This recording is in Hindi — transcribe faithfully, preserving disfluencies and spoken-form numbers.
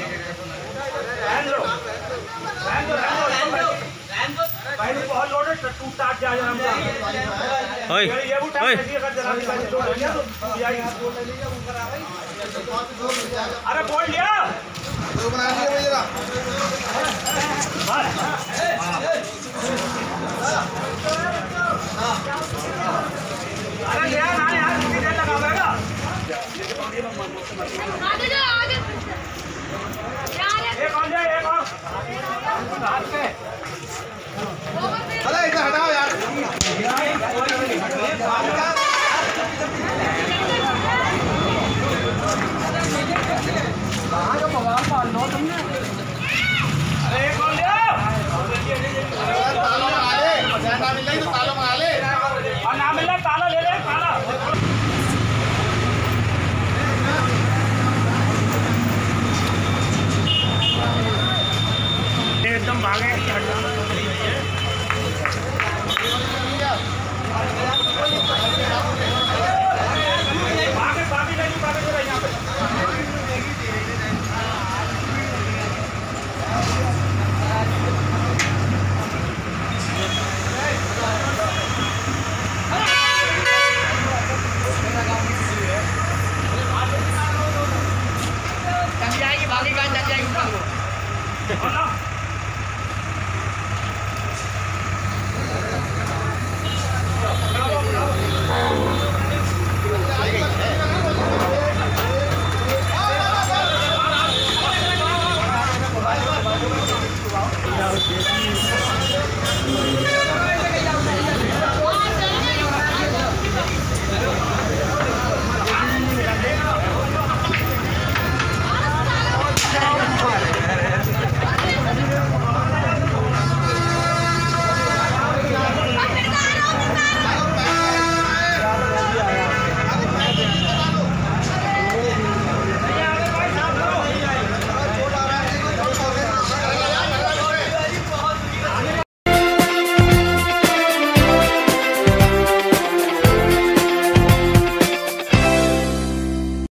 बहुत लोडेड टूट टाट जा रहा है। ये वो टाइम ऐसी अगर जरा भी लोड हो गया तो या यहां बोल ले लिया ऊपर आ भाई। अरे बोल लिया तो बना लिया भाई जरा बस। अरे लिया ना यार कितनी देर लगा होगा। आगे जा आगे यार एक और जाए एक और हाथ पे। अरे इधर हटाओ यार। कहाँ का मोबाइल पाल लो तुमने। अरे एक और ले ताला मंगा ले ना मिल रही तो ताला मंगा ले और ना मिल रहा ताला ले ले ताला। एकदम भागे जाएगी भागी गाड़ी चल जाएगी।